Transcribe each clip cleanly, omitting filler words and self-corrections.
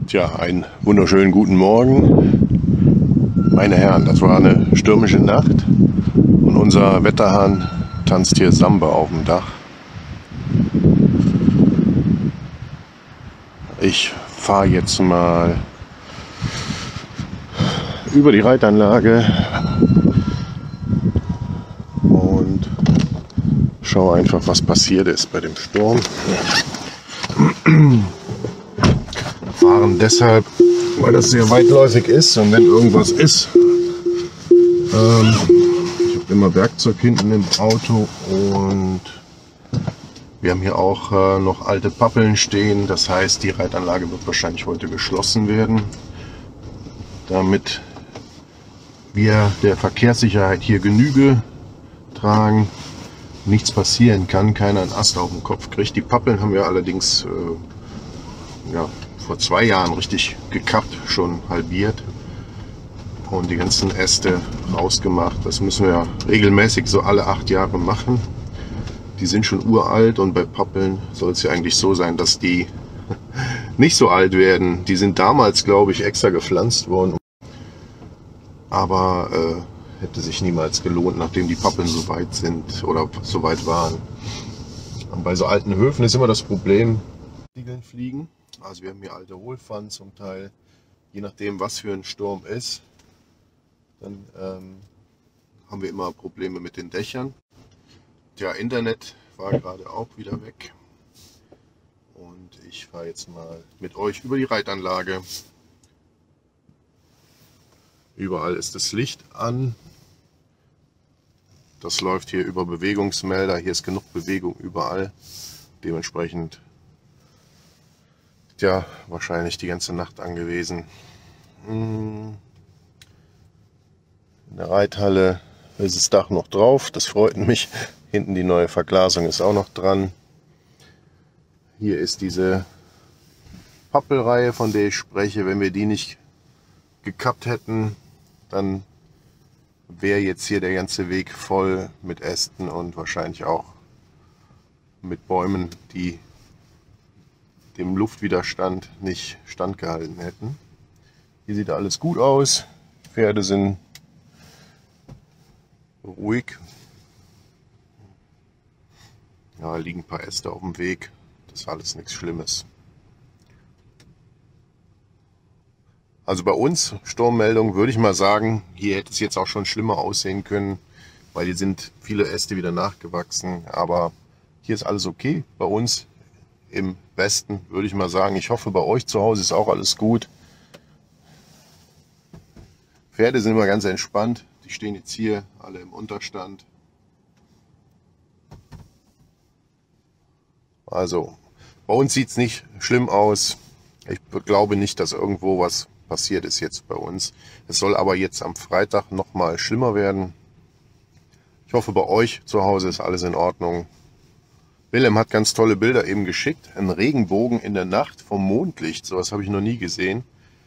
Tja, einen wunderschönen guten Morgen. Meine Herren, das war eine stürmische Nacht und unser Wetterhahn tanzt hier Samba auf dem Dach. Ich fahre jetzt mal über die Reitanlage und schaue einfach, was passiert ist bei dem Sturm. Fahren deshalb, weil das sehr weitläufig ist und wenn irgendwas ist, ich habe immer Werkzeug hinten im Auto und wir haben hier auch noch alte Pappeln stehen. Das heißt, die Reitanlage wird wahrscheinlich heute geschlossen werden, damit wir der Verkehrssicherheit hier Genüge tragen, nichts passieren kann, keiner einen Ast auf den Kopf kriegt. Die Pappeln haben wir allerdings vor 2 Jahren richtig gekappt, schon halbiert und die ganzen Äste rausgemacht. Das müssen wir regelmäßig so alle 8 Jahre machen. Die sind schon uralt und bei Pappeln soll es ja eigentlich so sein, dass die nicht so alt werden. Die sind damals, glaube ich, extra gepflanzt worden, aber hätte sich niemals gelohnt, nachdem die Pappeln so weit sind oder so weit waren. Und bei so alten Höfen ist immer das Problem, Ziegeln fliegen. Also wir haben hier alte Hohlpfannen zum Teil, je nachdem was für ein Sturm ist, dann haben wir immer Probleme mit den Dächern. Ja, Internet war gerade auch wieder weg und ich fahre jetzt mal mit euch über die Reitanlage. Überall ist das Licht an. Das läuft hier über Bewegungsmelder. Hier ist genug Bewegung überall. Dementsprechend ja wahrscheinlich die ganze Nacht angewiesen. In der Reithalle ist das Dach noch drauf. Das freut mich. Hinten die neue Verglasung ist auch noch dran. Hier ist diese Pappelreihe, von der ich spreche. Wenn wir die nicht gekappt hätten, dann wäre jetzt hier der ganze Weg voll mit Ästen und wahrscheinlich auch mit Bäumen, die dem Luftwiderstand nicht standgehalten hätten. Hier sieht alles gut aus. Die Pferde sind ruhig. Ja, liegen ein paar Äste auf dem Weg. Das ist alles nichts Schlimmes. Also bei uns, Sturmmeldung, würde ich mal sagen, hier hätte es jetzt auch schon schlimmer aussehen können, weil hier sind viele Äste wieder nachgewachsen. Aber hier ist alles okay. Bei uns im Westen würde ich mal sagen, ich hoffe bei euch zu Hause ist auch alles gut. Pferde sind immer ganz entspannt. Die stehen jetzt hier alle im Unterstand. Also bei uns sieht es nicht schlimm aus. Ich glaube nicht, dass irgendwo was passiert ist jetzt bei uns. Es soll aber jetzt am Freitag noch mal schlimmer werden. Ich hoffe, bei euch zu Hause ist alles in Ordnung. Wilhelm hat ganz tolle Bilder eben geschickt. Ein Regenbogen in der Nacht vom Mondlicht. Sowas habe ich noch nie gesehen.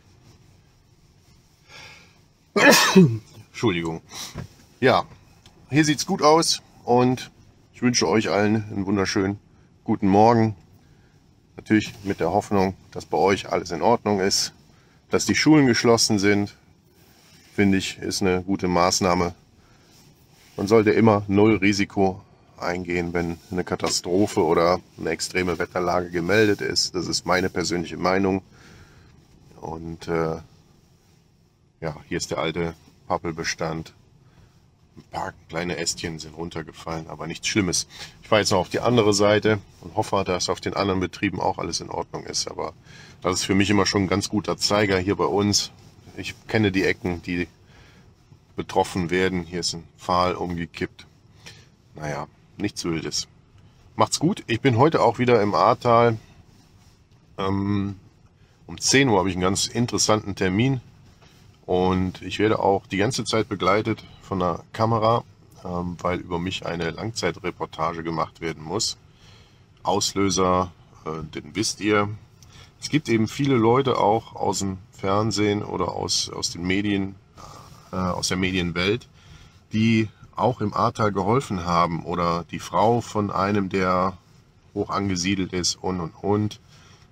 Entschuldigung. Ja, hier sieht es gut aus und ich wünsche euch allen einen wunderschönen guten Morgen. Natürlich mit der Hoffnung, dass bei euch alles in Ordnung ist. Dass die Schulen geschlossen sind, finde ich, ist eine gute Maßnahme. Man sollte immer null Risiko eingehen, wenn eine Katastrophe oder eine extreme Wetterlage gemeldet ist. Das ist meine persönliche Meinung. Und ja, hier ist der alte Pappelbestand. Ein paar kleine Ästchen sind runtergefallen, aber nichts Schlimmes. Ich fahre jetzt noch auf die andere Seite und hoffe, dass auf den anderen Betrieben auch alles in Ordnung ist. Aber das ist für mich immer schon ein ganz guter Zeiger hier bei uns. Ich kenne die Ecken, die betroffen werden. Hier ist ein Pfahl umgekippt. Naja, nichts Wildes. Macht's gut. Ich bin heute auch wieder im Ahrtal. Um 10 Uhr habe ich einen ganz interessanten Termin. Und ich werde auch die ganze Zeit begleitet von einer Kamera, weil über mich eine Langzeitreportage gemacht werden muss. Auslöser, den wisst ihr. Es gibt eben viele Leute auch aus dem Fernsehen oder aus den Medien, aus der Medienwelt, die auch im Ahrtal geholfen haben oder die Frau von einem, der hoch angesiedelt ist und.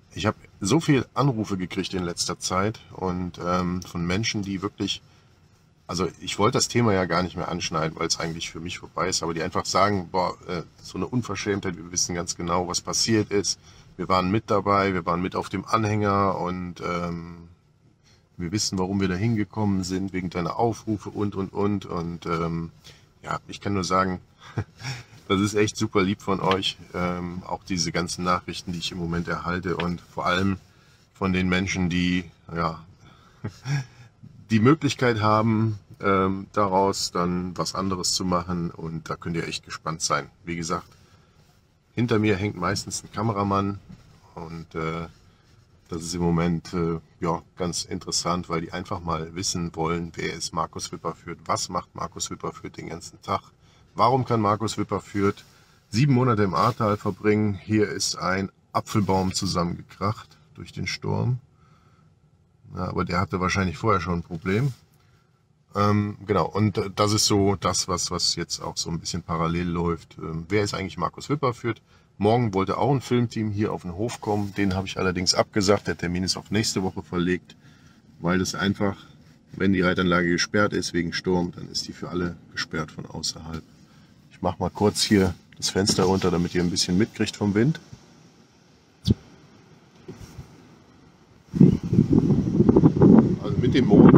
Ich habe so viele Anrufe gekriegt in letzter Zeit und von Menschen, die wirklich, also ich wollte das Thema ja gar nicht mehr anschneiden, weil es eigentlich für mich vorbei ist, aber die einfach sagen, boah, so eine Unverschämtheit, wir wissen ganz genau, was passiert ist. Wir waren mit dabei, wir waren mit auf dem Anhänger und wir wissen, warum wir da hingekommen sind, wegen deiner Aufrufe und. Und ja, ich kann nur sagen, das ist echt super lieb von euch, auch diese ganzen Nachrichten, die ich im Moment erhalte und vor allem von den Menschen, die ja, die Möglichkeit haben, daraus dann was anderes zu machen, und da könnt ihr echt gespannt sein. Wie gesagt, hinter mir hängt meistens ein Kameramann und das ist im Moment ja, ganz interessant, weil die einfach mal wissen wollen, wer ist Markus Wipperfürth, was macht Markus Wipperfürth den ganzen Tag, warum kann Markus Wipperfürth 7 Monate im Ahrtal verbringen. Hier ist ein Apfelbaum zusammengekracht durch den Sturm, ja, aber der hatte wahrscheinlich vorher schon ein Problem. Genau, und das ist so das, was jetzt auch so ein bisschen parallel läuft. Wer ist eigentlich Markus Wipperfürth? Morgen wollte auch ein Filmteam hier auf den Hof kommen. Den habe ich allerdings abgesagt. Der Termin ist auf nächste Woche verlegt, weil das einfach, wenn die Reitanlage gesperrt ist wegen Sturm, dann ist die für alle gesperrt von außerhalb. Ich mache mal kurz hier das Fenster runter, damit ihr ein bisschen mitkriegt vom Wind. Also mit dem Mond.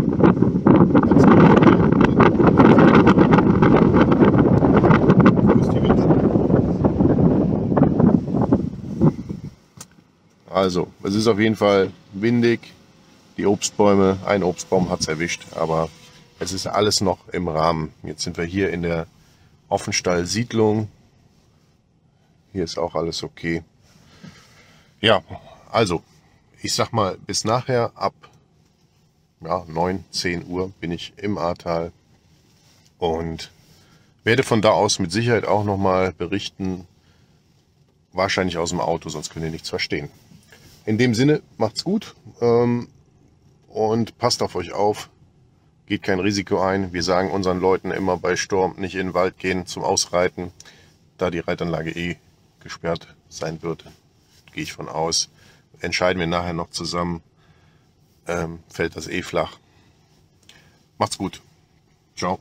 Also, es ist auf jeden Fall windig, die Obstbäume, ein Obstbaum hat es erwischt, aber es ist alles noch im Rahmen. Jetzt sind wir hier in der Offenstall-Siedlung. Hier ist auch alles okay. Ja, also, ich sag mal, bis nachher ab ja, 9, 10 Uhr bin ich im Ahrtal und werde von da aus mit Sicherheit auch nochmal berichten, wahrscheinlich aus dem Auto, sonst könnt ihr nichts verstehen. In dem Sinne, macht's gut und passt auf euch auf, geht kein Risiko ein. Wir sagen unseren Leuten immer bei Sturm nicht in den Wald gehen zum Ausreiten, da die Reitanlage eh gesperrt sein wird, gehe ich von aus. Entscheiden wir nachher noch zusammen, fällt das eh flach. Macht's gut. Ciao.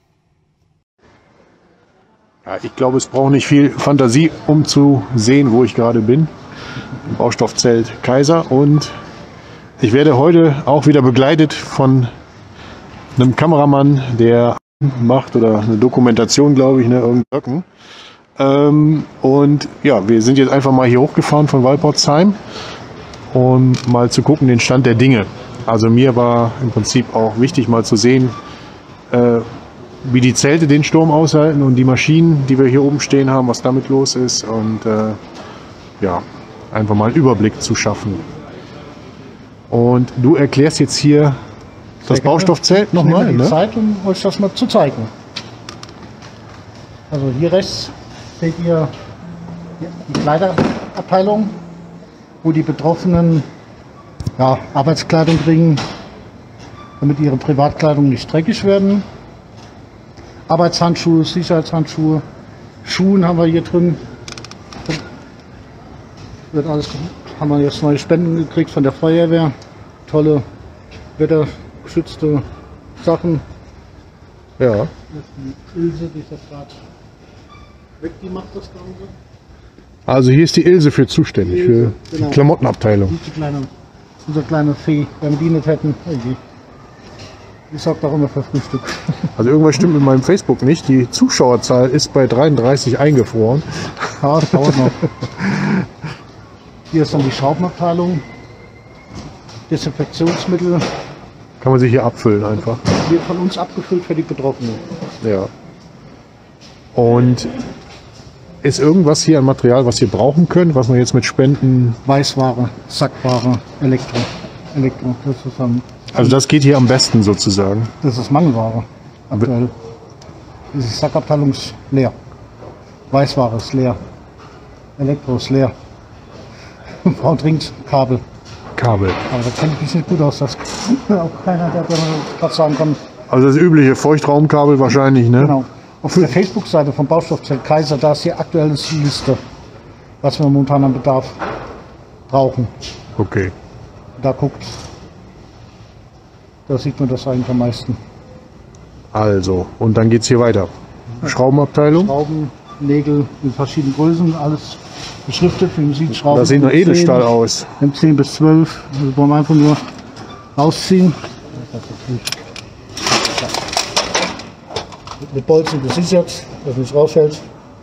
Ja, ich glaube, es braucht nicht viel Fantasie, um zu sehen, wo ich gerade bin. Baustoffzelt Kaiser, und ich werde heute auch wieder begleitet von einem Kameramann, der macht oder eine Dokumentation, glaube ich, ne, irgendein. Und ja, wir sind jetzt einfach mal hier hochgefahren von Walporzheim, um mal zu gucken, den Stand der Dinge. Also mir war im Prinzip auch wichtig, mal zu sehen, wie die Zelte den Sturm aushalten und die Maschinen, die wir hier oben stehen haben, was damit los ist, und ja, einfach mal einen Überblick zu schaffen. Und du erklärst jetzt hier das Baustoffzelt nochmal, ne? Zeit, um euch das mal zu zeigen. Also hier rechts seht ihr die Kleiderabteilung, wo die Betroffenen ja, Arbeitskleidung bringen, damit ihre Privatkleidung nicht dreckig werden. Arbeitshandschuhe, Sicherheitshandschuhe, Schuhen haben wir hier drin. Wird alles, haben wir jetzt neue Spenden gekriegt von der Feuerwehr. Tolle wettergeschützte Sachen. Ja. Die Ilse, die ist jetzt gerade weg, die macht das Ganze. Also hier ist die Ilse für zuständig, Ilse, für genau. die Klamottenabteilung. Unsere kleine Fee, wenn wir die nicht hätten, die sorgt auch immer für Frühstück. Also irgendwas stimmt mit meinem Facebook nicht. Die Zuschauerzahl ist bei 33 eingefroren. Ja, das dauert noch. Hier ist dann die Schraubenabteilung. Desinfektionsmittel. Kann man sich hier abfüllen einfach. Wird von uns abgefüllt für die Betroffenen. Ja. Und ist irgendwas hier an Material, was ihr brauchen könnt, was man jetzt mit Spenden... Weißware, Sackware, Elektro, das ist Also das geht hier am besten sozusagen. Das ist Mangelware aktuell. Diese Sackabteilung ist leer. Weißware ist leer. Elektro ist leer. Frau trinkt Kabel. Kabel. Aber da kennt mich nicht gut aus. Das auch keiner, der gerade sagen kann. Also das übliche Feuchtraumkabel wahrscheinlich, ne? Genau. Auf der Facebook-Seite vom Baustoffzelt Kaiser, da ist die aktuelle Liste, was wir momentan an Bedarf brauchen. Okay. Da sieht man das eigentlich am meisten. Also, und dann geht es hier weiter. Schraubenabteilung. Schrauben, Nägel in verschiedenen Größen, alles beschriftet. Wie man sieht, Schrauben. Das sieht nach Edelstahl aus. M10 bis 12. Also wollen wir einfach nur rausziehen. Mit Bolzen gesichert, dass nicht rausfällt.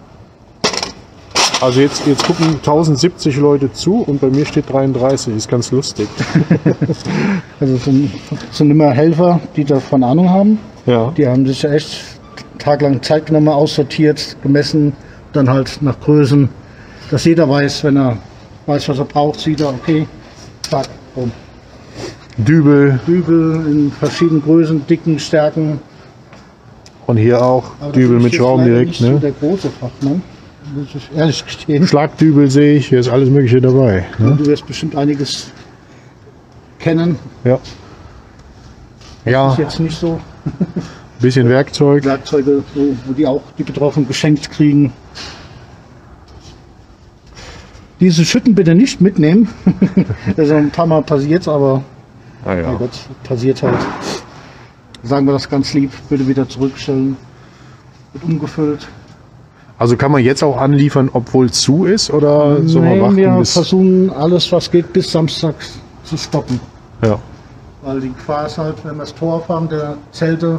Also jetzt gucken 1070 Leute zu und bei mir steht 33. Ist ganz lustig. Also sind immer Helfer, die davon Ahnung haben. Ja. Die haben sich echt tagelang Zeit genommen, aussortiert, gemessen, dann halt nach Größen, dass jeder weiß, wenn er weiß, was er braucht, sieht er, okay, zack, rum. Dübel. Dübel in verschiedenen Größen, Dicken, Stärken. Und hier auch Aber Dübel da bin mit ich Schrauben jetzt leider direkt. nicht so Ne? der große Fachmann, muss ich ehrlich gestehen. Schlagdübel sehe ich, hier ist alles Mögliche dabei. Ne? Du wirst bestimmt einiges kennen. Ja. Ja, Ist jetzt nicht so. bisschen Werkzeug. Werkzeuge, wo die auch die Betroffenen geschenkt kriegen. Diese Schütten bitte nicht mitnehmen. Das ist ein paar Mal passiert, aber Ah, ja. mein Gott, passiert halt. Sagen wir das ganz lieb, bitte wieder zurückstellen. Wird umgefüllt. Also kann man jetzt auch anliefern, obwohl zu ist, oder soll man Nein, warten wir bis... versuchen alles, was geht, bis Samstag zu stoppen. Ja. Weil die Gefahr ist halt, wenn wir das Tor aufhaben, der Zelte,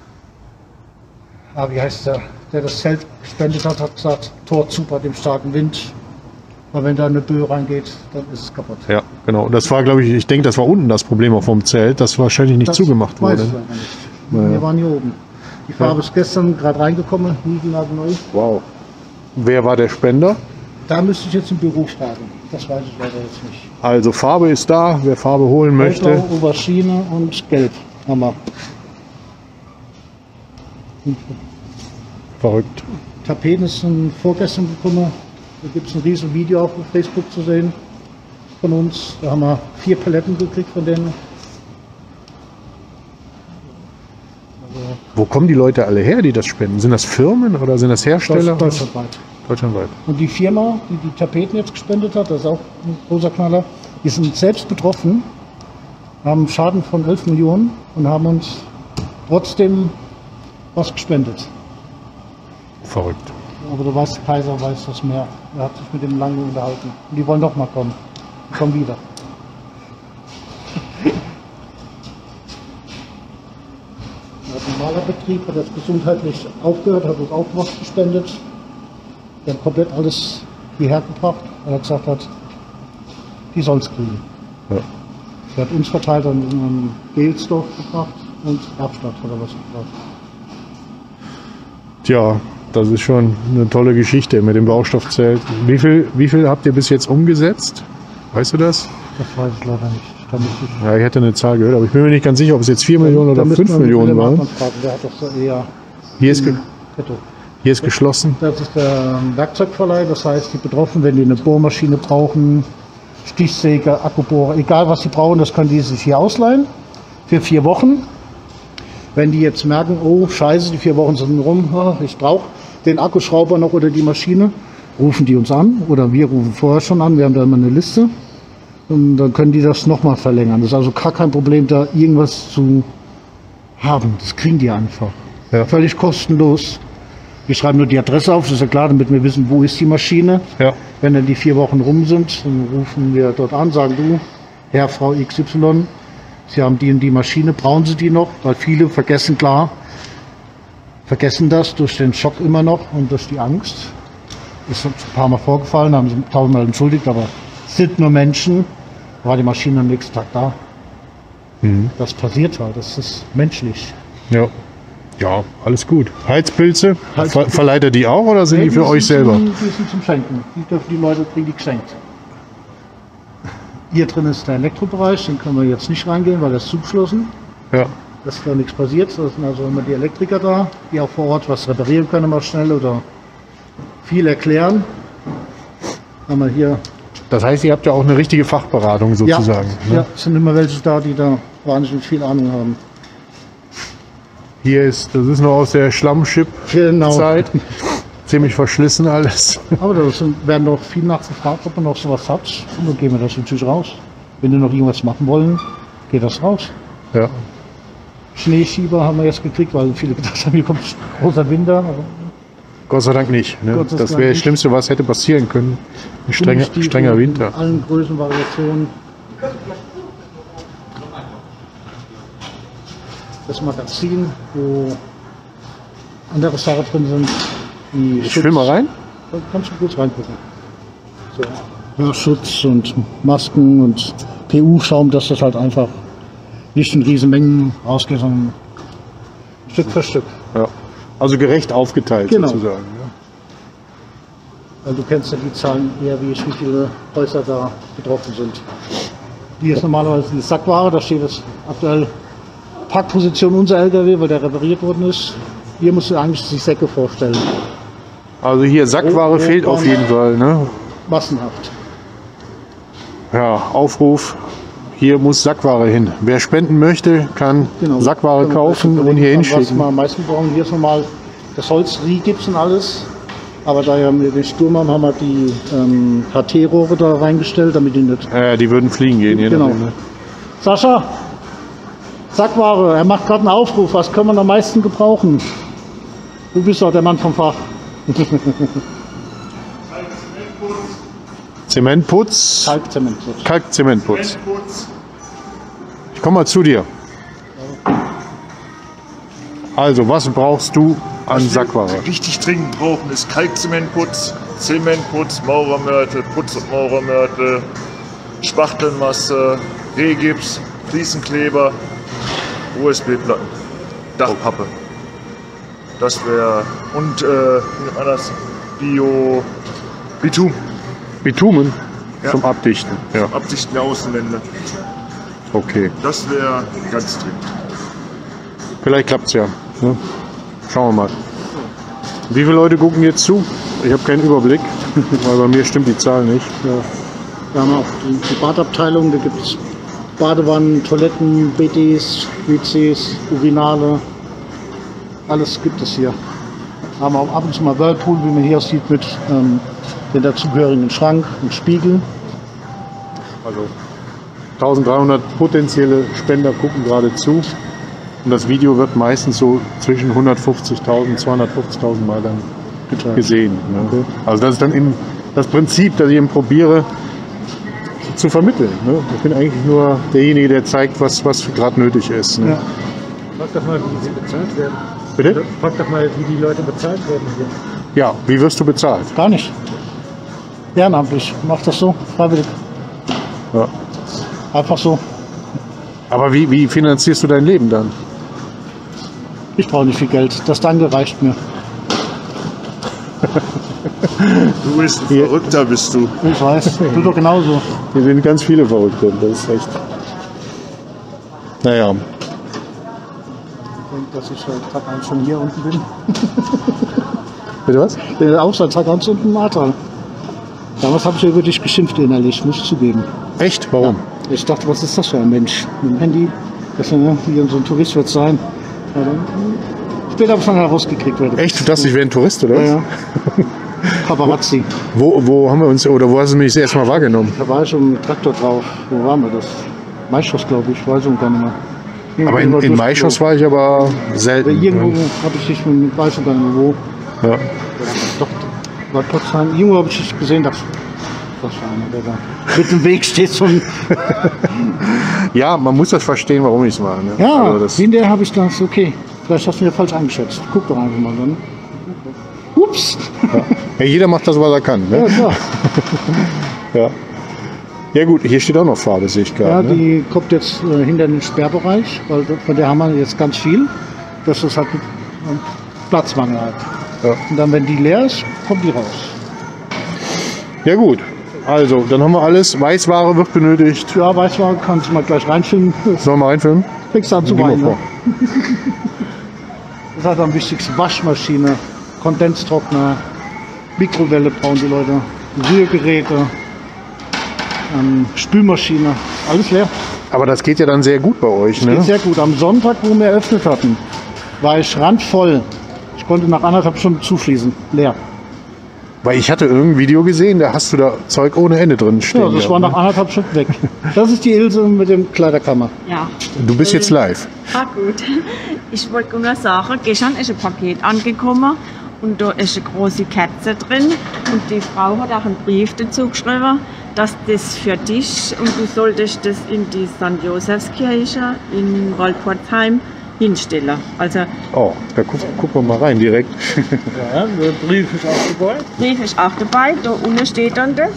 wie heißt der das Zelt gespendet hat, hat gesagt, Tor zu bei dem starken Wind. Weil wenn da eine Böe reingeht, dann ist es kaputt. Ja, genau. Das war, glaube ich, denke, das war unten das Problem auch vom Zelt, das wahrscheinlich nicht Das zugemacht weiß wurde. ich leider nicht. Wir waren hier oben. Die Farbe ist gestern gerade reingekommen, neu. Wow. Wer war der Spender? Da müsste ich jetzt im Büro fragen. Das weiß ich leider jetzt nicht. Also Farbe ist da, wer Farbe holen möchte. Blau, Aubergine und Gelb haben wir. Verrückt. Tapeten sind vorgestern gekommen. Da gibt es ein riesen Video auf Facebook zu sehen von uns. Da haben wir 4 Paletten gekriegt von denen. Wo kommen die Leute alle her, die das spenden? Sind das Firmen oder sind das Hersteller? Deutschlandweit. Deutschlandweit. Und die Firma, die die Tapeten jetzt gespendet hat, das ist auch ein großer Knaller, die sind selbst betroffen, haben einen Schaden von 11 Millionen und haben uns trotzdem was gespendet. Verrückt. Aber du weißt, Kaiser weiß das mehr. Er hat sich mit dem lange unterhalten. Und die wollen doch mal kommen. Kommen wieder. Der Malerbetrieb hat jetzt gesundheitlich aufgehört, hat uns auch was gespendet. Wir haben komplett alles hierher gebracht, weil er gesagt hat, die soll es kriegen. Ja. Er hat uns verteilt und in Gelsdorf gebracht und Erbstadt hat er was gebracht. Tja, das ist schon eine tolle Geschichte mit dem Baustoffzelt. Wie viel habt ihr bis jetzt umgesetzt? Weißt du das? Das weiß ich leider nicht. Da müsste ich Ja, ich hätte eine Zahl gehört, aber ich bin mir nicht ganz sicher, ob es jetzt 4 Millionen oder 5 Millionen waren. Der hat doch so eher Hier ist, Petto. hier ist geschlossen. Das ist der Werkzeugverleih, das heißt, die Betroffenen, wenn die eine Bohrmaschine brauchen, Stichsäge, Akkubohrer, egal was sie brauchen, das können die sich hier ausleihen für 4 Wochen. Wenn die jetzt merken, oh scheiße, die 4 Wochen sind rum, ich brauche den Akkuschrauber noch oder die Maschine, rufen die uns an oder wir rufen vorher schon an, wir haben da immer eine Liste und dann können die das nochmal verlängern. Das ist also gar kein Problem, da irgendwas zu haben, das kriegen die einfach. Ja. Völlig kostenlos. Wir schreiben nur die Adresse auf, das ist ja klar, damit wir wissen, wo ist die Maschine. Ja. Wenn dann die 4 Wochen rum sind, dann rufen wir dort an, sagen du, Herr, Frau XY, Sie haben die und die Maschine, brauchen Sie die noch? Weil viele vergessen das durch den Schock immer noch und durch die Angst. Ist uns ein paar Mal vorgefallen, haben sie 1000-mal entschuldigt, aber es sind nur Menschen. War die Maschine am nächsten Tag da. Das passiert halt, das ist menschlich. Ja. Ja, alles gut. Heizpilze, Heizpilze. verleiht ihr die auch oder sind die für euch selber? Die sind zum Schenken. Die dürfen die Leute kriegen die geschenkt. Hier drin ist der Elektrobereich, den können wir jetzt nicht reingehen, weil er ist zugeschlossen. Ja. Dass da nichts passiert. Da sind also immer die Elektriker da, die auch vor Ort was reparieren können, mal schnell oder viel erklären. Haben wir hier. Das heißt, ihr habt ja auch eine richtige Fachberatung sozusagen. Ja, Ne? es sind immer welche da, die da wahnsinnig viel Ahnung haben. Hier ist, das ist noch aus der Schlammschip-Zeit. Genau. ziemlich verschlissen alles. Aber da werden noch viel nachgefragt, ob man noch sowas hat. Und dann gehen wir das natürlich raus. Wenn wir noch irgendwas machen wollen, geht das raus. Ja. Schneeschieber haben wir jetzt gekriegt, weil viele gedacht haben, hier kommt großer Winter. Aber Gott sei Dank nicht. Ne? Gott sei Das Dank wäre das nicht. Schlimmste, was hätte passieren können. Ein strenger Winter. In allen Größenvariationen. Das Magazin, wo andere Sachen drin sind. Die Ich will mal rein. Da kannst du kurz reingucken. So. Hörschutz und Masken und PU-Schaum, dass das halt einfach nicht in Riesenmengen rausgeht, sondern Stück für Stück. Ja. Also gerecht aufgeteilt Genau. sozusagen. Ja. Weil du kennst ja die Zahlen eher, wie viele Häuser da betroffen sind. Hier ist normalerweise die Sackware, da steht jetzt aktuell Parkposition unser LKW, weil der repariert worden ist. Hier musst du eigentlich die Säcke vorstellen. Also hier Sackware fehlt auf jeden Fall. Ne? Massenhaft. Ja, Aufruf. Hier muss Sackware hin. Wer spenden möchte, kann Genau. Sackware kaufen und hier Was hinschicken. wir am meisten brauchen, hier ist nochmal das Holz, Riehgips und alles. Aber da ja wir den Sturm haben, haben wir die HT-Rohre da reingestellt, damit die nicht. Die würden fliegen gehen. Je Genau. nachdem, ne? Sascha, Sackware, er macht gerade einen Aufruf. Was können wir am meisten gebrauchen? Du bist doch der Mann vom Fach. Zementputz, Kalkzementputz. Kalkzementputz. Ich komme mal zu dir. Also, was brauchst du an Sackware? Richtig dringend brauchen ist Kalkzementputz, Zementputz, Maurermörtel, Putz- und Maurermörtel, Spachtelmasse, Rehgips, Fliesenkleber, USB-Platten, Dachpappe. Das wäre und wie nennt man das? Bitum, Bitumen Ja. zum Abdichten. Ja, Abdichten der Außenwände. okay. Das wäre ganz dringend. Vielleicht klappt es ja. Ne? Schauen wir mal. Wie viele Leute gucken jetzt zu? Ich habe keinen Überblick, weil bei mir stimmt die Zahl nicht. Ja. Wir haben auch die Badabteilung, da gibt es Badewannen, Toiletten, BDs, WCs, Urinale. Alles gibt es hier. Haben auch ab und zu mal Whirlpool, wie man hier sieht, mit den dazugehörigen Schrank und Spiegel. Also 1300 potenzielle Spender gucken gerade zu. Und das Video wird meistens so zwischen 150.000 und 250.000 Mal dann gesehen. Ne? Okay. Also das ist dann eben das Prinzip, das ich eben probiere zu vermitteln. Ne? Ich bin eigentlich nur derjenige, der zeigt, was gerade nötig ist. Ne? Ja. Frag doch mal, wie sie bezahlt werden. Bitte? Frag doch mal, wie die Leute bezahlt werden hier. Ja, wie wirst du bezahlt? Gar nicht. Ehrenamtlich. Mach das so, freiwillig. Ja. Einfach so. Aber wie finanzierst du dein Leben dann? Ich brauche nicht viel Geld. Das Danke reicht mir. Du bist ein Verrückter, bist du. Ich weiß. Du doch genauso. Hier sind ganz viele Verrückte. Das ist echt. Naja, Ich denke, dass ich seit Tag 1 schon hier unten bin. bitte was? Auch seit Tag 1 unten im Ahrtal. Damals habe ich über dich geschimpft innerlich, muss ich zugeben. Echt? Warum? Ich dachte, was ist das für ein Mensch? Mit dem Handy, dass er hier so ein Tourist wird sein. Ja, dann, später habe ich dann herausgekriegt. Echt? Du dachtest, ich wäre ein Tourist, oder? Ja, was? ja. Paparazzi. Wo haben wir uns, oder wo hast du mich das erste Mal wahrgenommen? Da war ich schon mit Traktor drauf. Wo waren wir das? Maischoss, glaube ich. Weiß ich gar nicht mehr. Aber in Maischoss war ich aber selten. Irgendwo habe ich dich mit weiß ich gar nicht mehr wo. Ja. Doch, war Potsdam. Irgendwo habe ich dich gesehen, dachte das war einer, der da mit dem Weg steht. So ein Ja, man muss das verstehen, warum ich es mache. Ne? ja, Also das, in der habe ich gedacht, okay, vielleicht hast du mir falsch eingeschätzt. Guck doch einfach mal dann. Ups. ja, jeder macht das, was er kann. Ja, Ne? klar. Ja. Ja gut, hier steht auch noch Farbe, sehe ich Ja, gerade. Ne? die kommt jetzt hinter den Sperrbereich, weil von der haben wir jetzt ganz viel. Das ist halt Platzmangel halt. Ja. Und dann, wenn die leer ist, kommt die raus. Ja gut, also dann haben wir alles. Weißware wird benötigt. Ja, Weißware kannst du mal gleich reinfilmen. Sollen wir mal reinfilmen? Fängst an zu Geh mal weinen. vor. Ne? Das ist halt am wichtigsten. Waschmaschine, Kondenstrockner, Mikrowelle brauchen die Leute, Rührgeräte, Spülmaschine, alles leer. Aber das geht ja dann sehr gut bei euch, Geht ne? sehr gut. Am Sonntag, wo wir eröffnet hatten, war ich randvoll. Ich konnte nach 1,5 Stunden zufließen, leer. Weil ich hatte irgendein Video gesehen, da hast du da Zeug ohne Ende drin stehen. Ja, das war nach 1,5 Stunden weg. Das ist die Ilse mit dem Kleiderkammer. Ja. Du bist jetzt live. Ah, gut. Ich wollte nur sagen, gestern ist ein Paket angekommen und da ist eine große Kerze drin und die Frau hat auch einen Brief dazu geschrieben, dass das für dich und du solltest das in die St. Josefskirche in Waldpforzheim hinstellen. Also Oh, da gucken wir mal rein direkt. Ja, der Brief ist auch dabei. Brief ist auch dabei, da unten steht dann das.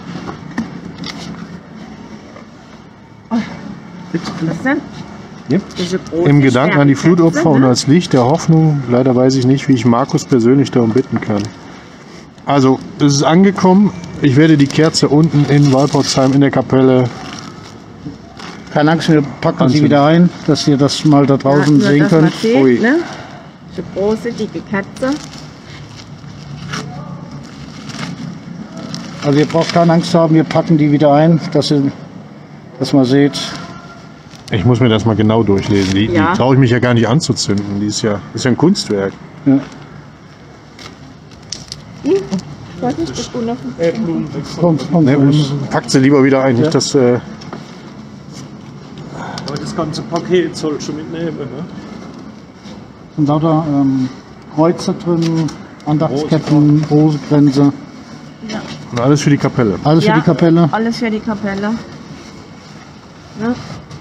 Was denn? Ja. Das ist eine große Im Gedanken an die Sternkerze, Flutopfer und ne? als Licht der Hoffnung. Leider weiß ich nicht, wie ich Markus persönlich darum bitten kann. Also, es ist angekommen. Ich werde die Kerze unten in Waldpforzheim in der Kapelle. Keine Angst, wir packen sie wieder ein, dass ihr das mal da draußen nur, sehen dass man könnt. sieht, Ui. ne? Das ist eine große, dicke Kerze. Also ihr braucht keine Angst haben, wir packen die wieder ein, dass ihr das mal seht. Ich muss mir das mal genau durchlesen. Die Ja. traue ich mich ja gar nicht anzuzünden. Das ist ja ein Kunstwerk. Ja. Vorsicht, das unten auf dem Kommt, Ne, packt sie lieber wieder ein. Nicht, dass, Aber das ganze Paket sollst du mitnehmen. Ne? sind lauter Kreuze drin, Andachtsketten, Rosenkränze, und alles für die Kapelle. alles für Ja. die Kapelle. Alles für die Kapelle. Ne?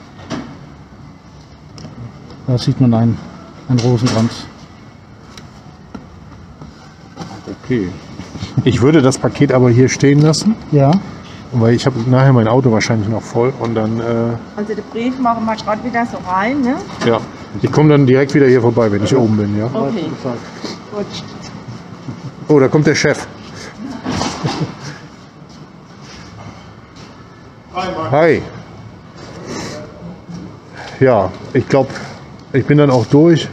Da sieht man einen Rosenkranz. Okay. Ich würde das Paket aber hier stehen lassen, Ja, weil ich habe nachher mein Auto wahrscheinlich noch voll und dann, Also den Brief machen wir gerade wieder so rein. Ne? ja. Ich komme dann direkt wieder hier vorbei, wenn ich oben bin, ja. Okay, gut. Oh, da kommt der Chef. Hi. Ja, ich glaube, ich bin dann auch durch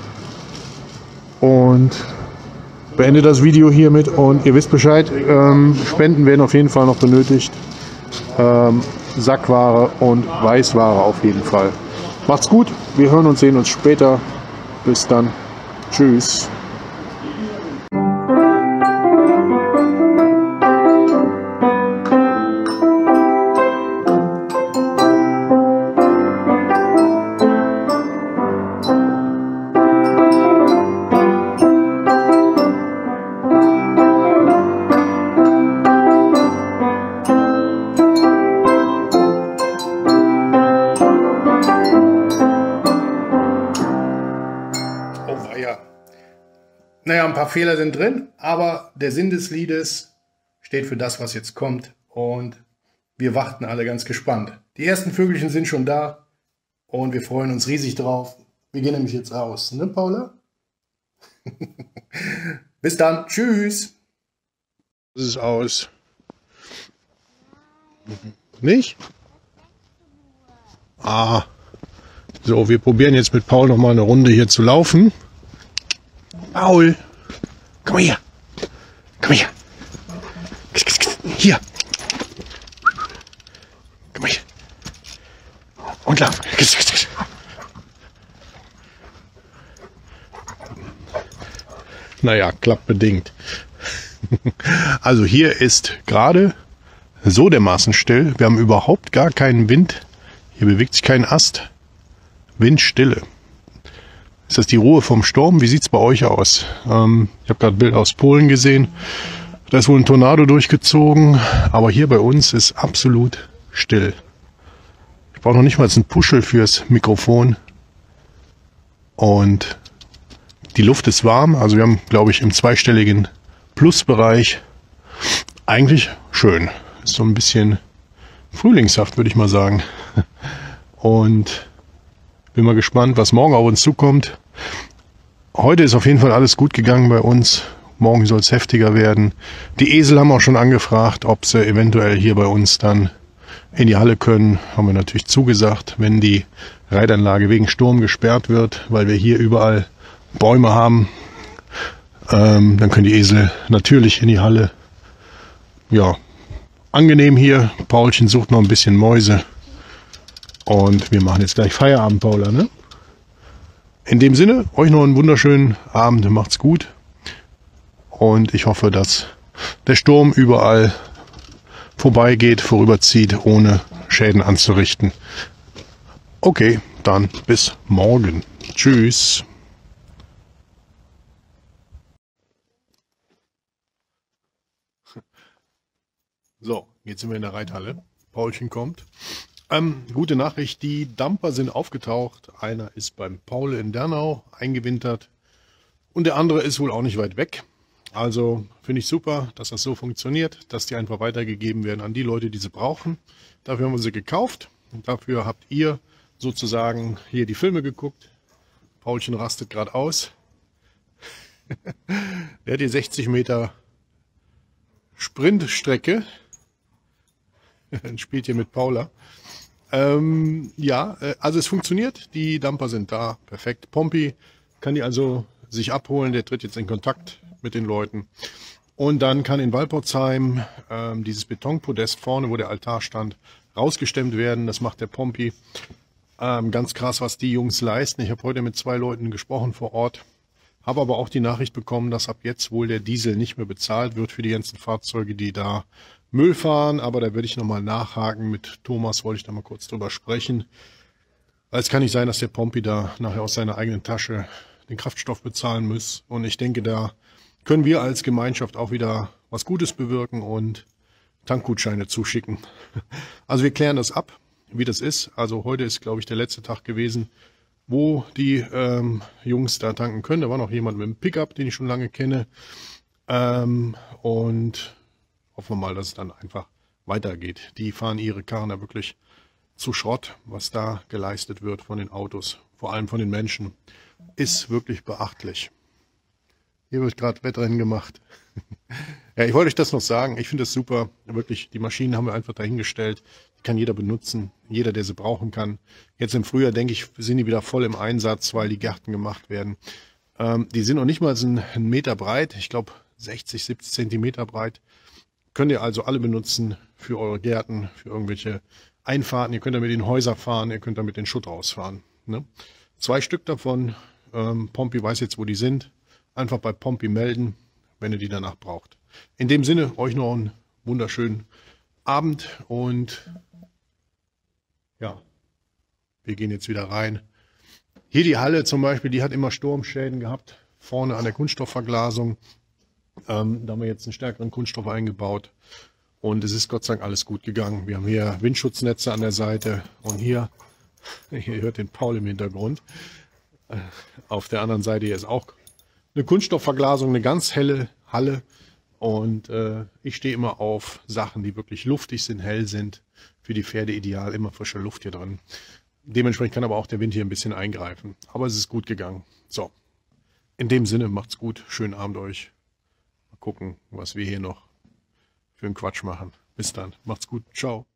und beende das Video hiermit und ihr wisst Bescheid, Spenden werden auf jeden Fall noch benötigt. Sackware und Weißware auf jeden Fall. Macht's gut, wir hören und sehen uns später. Bis dann. Tschüss. Oh weia. Naja, ein paar Fehler sind drin, aber der Sinn des Liedes steht für das, was jetzt kommt. Und wir warten alle ganz gespannt. Die ersten Vögelchen sind schon da und wir freuen uns riesig drauf. Wir gehen nämlich jetzt raus, ne, Paula? Bis dann. Tschüss. Das ist aus. Nicht? Ah. So, wir probieren jetzt mit Paul noch mal eine Runde hier zu laufen. Paul, komm her. Komm her. Hier. Komm her. Und lauf. Naja, klappt bedingt. Also hier ist gerade so dermaßen still. Wir haben überhaupt gar keinen Wind. Hier bewegt sich kein Ast. Windstille. Ist das die Ruhe vom Sturm? Wie sieht es bei euch aus? Ich habe gerade Bilder aus Polen gesehen. Da ist wohl ein Tornado durchgezogen. Aber hier bei uns ist absolut still. Ich brauche noch nicht mal einen Puschel fürs Mikrofon. Und die Luft ist warm. Also wir haben, glaube ich, im zweistelligen Plusbereich. Eigentlich schön. Ist so ein bisschen frühlingshaft, würde ich mal sagen. Und bin mal gespannt, was morgen auf uns zukommt. Heute ist auf jeden Fall alles gut gegangen bei uns. Morgen soll es heftiger werden. Die Esel haben auch schon angefragt, ob sie eventuell hier bei uns dann in die Halle können. Haben wir natürlich zugesagt, wenn die Reitanlage wegen Sturm gesperrt wird, weil wir hier überall Bäume haben. Dann können die Esel natürlich in die Halle. Ja, angenehm hier. Paulchen sucht noch ein bisschen Mäuse. Und wir machen jetzt gleich Feierabend, Paula, ne? In dem Sinne, euch noch einen wunderschönen Abend, macht's gut. Und ich hoffe, dass der Sturm überall vorbeigeht, vorüberzieht, ohne Schäden anzurichten. Okay, dann bis morgen. Tschüss. So, jetzt sind wir in der Reithalle. Paulchen kommt. Gute Nachricht, die Dumper sind aufgetaucht. Einer ist beim Paul in Dernau eingewintert und der andere ist wohl auch nicht weit weg. Also finde ich super, dass das so funktioniert, dass die einfach weitergegeben werden an die Leute, die sie brauchen. Dafür haben wir sie gekauft und dafür habt ihr sozusagen hier die Filme geguckt. Paulchen rastet gerade aus. Der hat die 60 Meter Sprintstrecke. Spielt hier mit Paula. Also es funktioniert. Die Dumper sind da. Perfekt. Pompi kann die also sich abholen. Der tritt jetzt in Kontakt mit den Leuten. Und dann kann in Walporzheim dieses Betonpodest vorne, wo der Altar stand, rausgestemmt werden. Das macht der Pompi. Ganz krass, was die Jungs leisten. Ich habe heute mit 2 Leuten gesprochen vor Ort. Habe aber auch die Nachricht bekommen, dass ab jetzt wohl der Diesel nicht mehr bezahlt wird für die ganzen Fahrzeuge, die da Müll fahren. Aber da werde ich nochmal nachhaken. Mit Thomas wollte ich da mal kurz drüber sprechen. Es kann nicht sein, dass der Pompi da nachher aus seiner eigenen Tasche den Kraftstoff bezahlen muss. Und ich denke, da können wir als Gemeinschaft auch wieder was Gutes bewirken und Tankgutscheine zuschicken. Also wir klären das ab, wie das ist. Also heute ist, glaube ich, der letzte Tag gewesen, wo die Jungs da tanken können. Da war noch jemand mit einem Pickup, den ich schon lange kenne. Und hoffen wir mal, dass es dann einfach weitergeht. Die fahren ihre Karren da wirklich zu Schrott, was da geleistet wird von den Autos, vor allem von den Menschen, ist wirklich beachtlich. Hier wird gerade Wettrennen gemacht. Ja, ich wollte euch das noch sagen. Ich finde das super. Wirklich, die Maschinen haben wir einfach dahingestellt. Die kann jeder benutzen. Jeder, der sie brauchen kann. Jetzt im Frühjahr, denke ich, sind die wieder voll im Einsatz, weil die Gärten gemacht werden. Die sind noch nicht mal so einen Meter breit. Ich glaube, 60, 70 Zentimeter breit. Könnt ihr also alle benutzen für eure Gärten, für irgendwelche Einfahrten. Ihr könnt damit in Häuser fahren. Ihr könnt damit den Schutt rausfahren. Ne? 2 Stück davon. Pompi weiß jetzt, wo die sind. Einfach bei Pompi melden, wenn ihr die danach braucht. In dem Sinne, euch noch einen wunderschönen Abend und ja, wir gehen jetzt wieder rein. Hier die Halle zum Beispiel, die hat immer Sturmschäden gehabt, vorne an der Kunststoffverglasung. Da haben wir jetzt einen stärkeren Kunststoff eingebaut und es ist Gott sei Dank alles gut gegangen. Wir haben hier Windschutznetze an der Seite und hier hört den Paul im Hintergrund. Auf der anderen Seite hier ist auch eine Kunststoffverglasung, eine ganz helle Halle und ich stehe immer auf Sachen, die wirklich luftig sind, hell sind. Für die Pferde ideal, immer frische Luft hier drin. Dementsprechend kann aber auch der Wind hier ein bisschen eingreifen. Aber es ist gut gegangen. So, in dem Sinne, macht's gut, schönen Abend euch. Mal gucken, was wir hier noch für einen Quatsch machen. Bis dann, macht's gut, ciao.